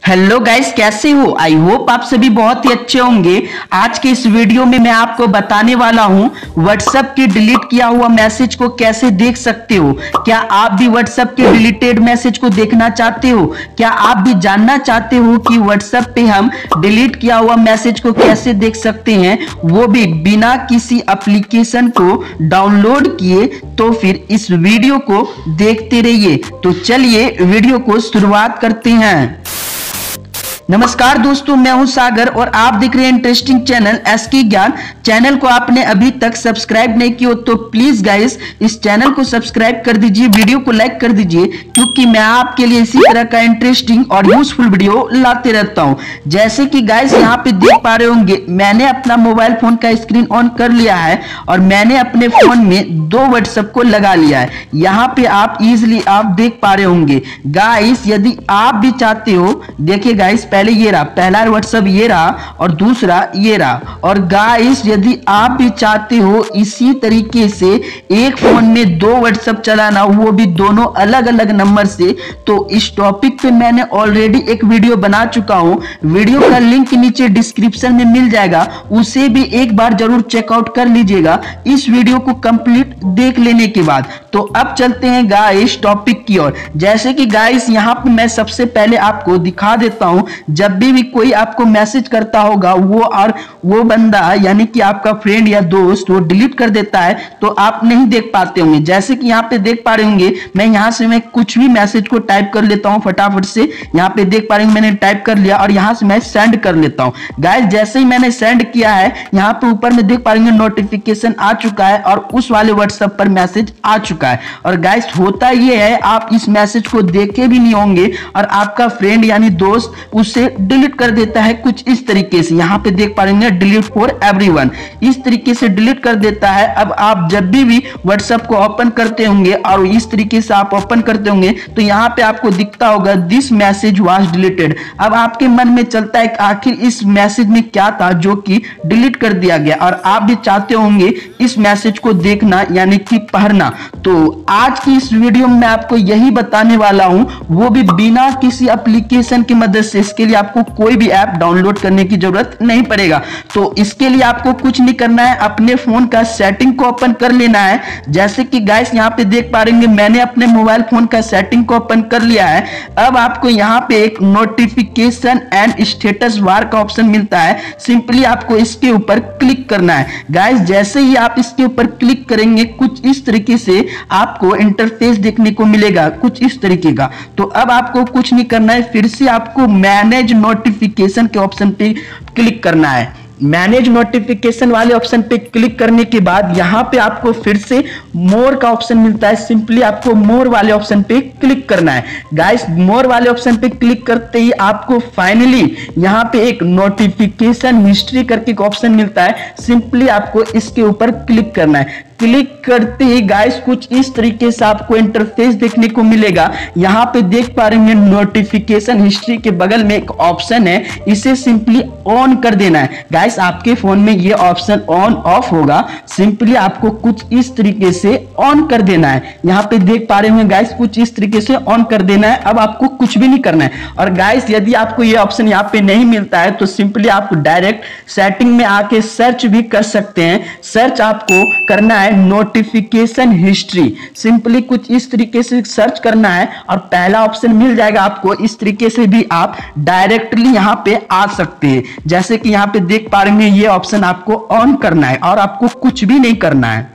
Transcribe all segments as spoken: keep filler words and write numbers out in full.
Hello guys, कैसे हो? I hope आप सभी बहुत ही अच्छे होंगे। आज के इस वीडियो में मैं आपको बताने वाला हूं व्हाट्सएप के डिलीट किया हुआ मैसेज को कैसे देख सकते हो। क्या आप भी व्हाट्सएप के डिलीटेड मैसेज को देखना चाहते हो? क्या आप भी जानना चाहते हो कि व्हाट्सएप पे हम डिलीट किया हुआ मैसेज को कैसे देख सकते हैं, वो भी बिना किसी एप्लीकेशन को डाउनलोड किए? तो फिर इस वीडियो को देखते रहिए। तो चलिए वीडियो को शुरुआत करते हैं। नमस्कार दोस्तों, मैं हूं सागर और आप देख रहे हैं interesting channel S K Gyan. Channel को आपने अभी तक सब्सक्राइब नहीं किया तो प्लीज गाइस इस चैनल को सब्सक्राइब कर दीजिए, वीडियो को लाइक कर दीजिए, क्योंकि मैं आपके लिए इसी तरह का इंटरेस्टिंग और यूजफुल वीडियो लाते रहता हूं। जैसे कि गाइस यहाँ पे देख पा रहे होंगे, मैंने अपना मोबाइल फोन का स्क्रीन ऑन कर लिया है और मैंने अपने फोन में दो व्हाट्सएप को लगा लिया है। यहाँ पे आप इजिली आप देख पा रहे होंगे। गाइस यदि आप भी चाहते हो, देखिए गाइस पहले ये रहा, पहला व्हाट्सएप ये रहा और दूसरा ये रहा। और गाइस यदि आप भी चाहते हो इसी तरीके से एक फोन में दो व्हाट्सएप चलाना, वो भी दोनों अलग अलग नंबर से, तो इस टॉपिक पे मैंने ऑलरेडी एक वीडियो बना चुका हूं। वीडियो का लिंक नीचे डिस्क्रिप्शन में मिल जाएगा, उसे भी एक बार जरूर चेकआउट कर लीजिएगा इस वीडियो को कंप्लीट देख लेने के बाद। तो अब चलते हैं गाइस टॉपिक की ओर। जैसे कि गाइस यहाँ पे मैं सबसे पहले आपको दिखा देता हूं, जब भी भी कोई आपको मैसेज करता होगा वो और वो बंदा यानी कि आपका फ्रेंड या दोस्त वो डिलीट कर देता है तो आप नहीं देख पाते होंगे। जैसे कि यहाँ पे देख पा रहे होंगे, मैं यहाँ से मैं कुछ भी मैसेज को टाइप कर लेता हूँ फटाफट से। यहाँ पे देख पा रहे होंगे मैंने टाइप कर लिया और यहाँ से मैं सेंड कर लेता हूँ। गाइस जैसे ही मैंने सेंड किया है, यहाँ पे ऊपर में देख पा रहे होंगे नोटिफिकेशन आ चुका है और उस वाले व्हाट्सएप पर मैसेज आ चुका है। और गाइस होता ये है, आप इस मैसेज को देखे भी नहीं होंगे और आपका फ्रेंड यानी दोस्त उसे डिलीट कर देता है कुछ इस तरीके से। यहाँ पे देख पा रहे हैं डिलीट फॉर एवरीवन, इस तरीके से डिलीट कर देता है। अब आप जब भी भी व्हाट्सएप को ओपन करते होंगे और इस तरीके से आप ओपन करते होंगे तो यहाँ पे आपको दिखता होगा दिस मैसेज वाज डिलीटेड। अब आपके मन में चलता है आखिर इस मैसेज में क्या था जो कि डिलीट कर दिया गया, और आप भी चाहते होंगे इस मैसेज को देखना यानी कि पढ़ना। तो आज की इस वीडियो में मैं आपको यही बताने वाला हूं, वो भी बिना किसी एप्लीकेशन की मदद से। इसके लिए आपको कोई भी ऐप डाउनलोड करने की जरूरत नहीं पड़ेगा। तो इसके लिए आपको कुछ नहीं करना है, अपने फोन का सेटिंग को ओपन कर लेना है। जैसे कि गाइस यहाँ पे देख पा रहे हैं मैंने अपने मोबाइल फोन का सेटिंग को ओपन कर लिया है। अब आपको यहाँ पे एक नोटिफिकेशन एंड स्टेटस बार का ऑप्शन मिलता है, सिंपली आपको इसके ऊपर क्लिक करना है। गाइस जैसे ही आप इसके ऊपर क्लिक करेंगे कुछ इस तरीके से आपको इंटरफेस देखने को मिलेगा, कुछ इस तरीके का। तो अब आपको कुछ नहीं करना है, फिर से आपको मैनेज नोटिफिकेशन के ऑप्शन पे क्लिक करना है। मैनेज नोटिफिकेशन वाले ऑप्शन पे क्लिक करने के बाद यहाँ पे आपको फिर से मोर का ऑप्शन मिलता है, सिंपली आपको मोर वाले ऑप्शन पे क्लिक करना है। गाइस मोर वाले ऑप्शन पे क्लिक करते ही आपको फाइनली यहाँ पे एक नोटिफिकेशन हिस्ट्री करके एक ऑप्शन मिलता है, सिंपली आपको इसके ऊपर क्लिक करना है। क्लिक करते ही गाइस कुछ इस तरीके से आपको इंटरफेस देखने को मिलेगा। यहाँ पे देख पा रहे हैं नोटिफिकेशन हिस्ट्री के बगल में एक ऑप्शन है, इसे सिंपली ऑन कर देना है। गाइस आपके फोन में ये ऑप्शन ऑन ऑफ होगा, सिंपली आपको कुछ इस तरीके से ऑन कर देना है। यहाँ पे देख पा रहे होंगे गाइस कुछ इस तरीके से ऑन कर देना है। अब आपको कुछ भी नहीं करना है। और गाइस यदि आपको ये ऑप्शन यहाँ पे नहीं मिलता है तो सिंपली आप डायरेक्ट सेटिंग में आके सर्च भी कर सकते हैं। सर्च आपको करना है नोटिफिकेशन हिस्ट्री, सिंपली कुछ इस तरीके से सर्च करना है और पहला ऑप्शन मिल जाएगा आपको। इस तरीके से भी आप डायरेक्टली यहां पे आ सकते हैं। जैसे कि यहां पे देख पा रहे हैं ये ऑप्शन आपको ऑन करना है और आपको कुछ भी नहीं करना है।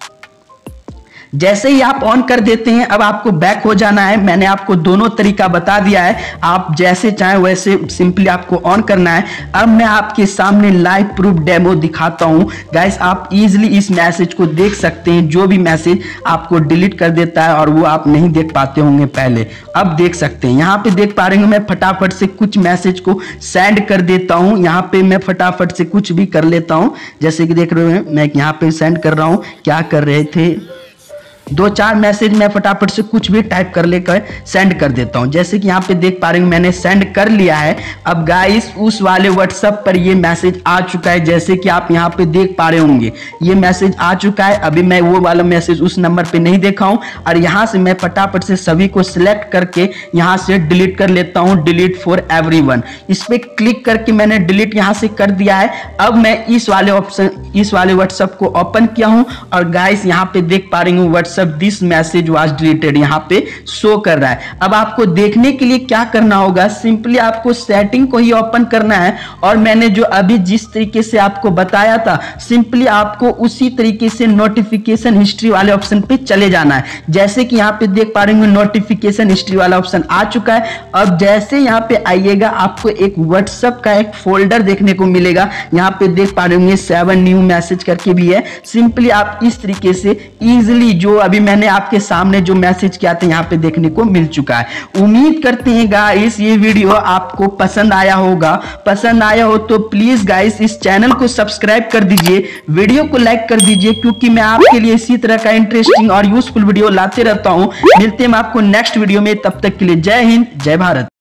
जैसे ही आप ऑन कर देते हैं अब आपको बैक हो जाना है। मैंने आपको दोनों तरीका बता दिया है, आप जैसे चाहें वैसे सिंपली आपको ऑन करना है। अब मैं आपके सामने लाइव प्रूफ डेमो दिखाता हूं। गाइस आप इजीली इस मैसेज को देख सकते हैं, जो भी मैसेज आपको डिलीट कर देता है और वो आप नहीं देख पाते होंगे पहले, अब देख सकते हैं। यहाँ पे देख पा रहे हैं मैं फटाफट से कुछ मैसेज को सेंड कर देता हूँ। यहाँ पे मैं फटाफट से कुछ भी कर लेता हूँ। जैसे कि देख रहे हैं मैं यहाँ पे सेंड कर रहा हूँ। क्या कर रहे थे दो चार मैसेज मैं फटाफट से कुछ भी टाइप कर लेकर सेंड कर देता हूं। जैसे कि यहाँ पे देख पा रहे हैं मैंने सेंड कर लिया है। अब गाइस उस वाले व्हाट्सएप पर ये मैसेज आ चुका है, जैसे कि आप यहाँ पे देख पा रहे होंगे ये मैसेज आ चुका है। अभी मैं वो वाला मैसेज उस नंबर पे नहीं देखा हूं और यहाँ से मैं फटाफट से सभी को सिलेक्ट करके यहाँ से डिलीट कर लेता हूँ, डिलीट फॉर एवरीवन। इस पे क्लिक करके मैंने डिलीट यहाँ से कर दिया है। अब मैं इस वाले ऑप्शन इस वाले व्हाट्सएप को ओपन किया हूं और गाइस यहाँ पे देख पा रही हूँ WhatsApp this message was deleted यहाँ पे शो कर रहा है। अब आपको देखने के लिए क्या करना होगा, सिंपली आपको सेटिंग को ही ओपन करना है और मैंने जो अभी जिस तरीके से आपको बताया था सिंपली आपको उसी तरीके से नोटिफिकेशन हिस्ट्री वाले ऑप्शन पे चले जाना है। जैसे कि यहाँ पे देख पा रहे हैं नोटिफिकेशन हिस्ट्री वाला ऑप्शन आ चुका है। अब जैसे यहाँ पे आइएगा आपको एक व्हाट्सएप का एक फोल्डर देखने को मिलेगा, यहाँ पे देख पा रहे होंगे सेवन न्यू मैसेज करके भी है। सिंपली आप इस तरीके से इजीली जो अभी मैंने आपके सामने जो मैसेज किया था यहाँ पे देखने को मिल चुका है। उम्मीद करते हैं गाइस ये वीडियो आपको पसंद आया होगा। पसंद आया हो तो प्लीज गाइस इस चैनल को सब्सक्राइब कर दीजिए, वीडियो को लाइक कर दीजिए, क्योंकि मैं आपके लिए इसी तरह का इंटरेस्टिंग और यूजफुल वीडियो लाते रहता हूं। मिलते हैं आपको नेक्स्ट वीडियो में, तब तक के लिए जय हिंद जय भारत।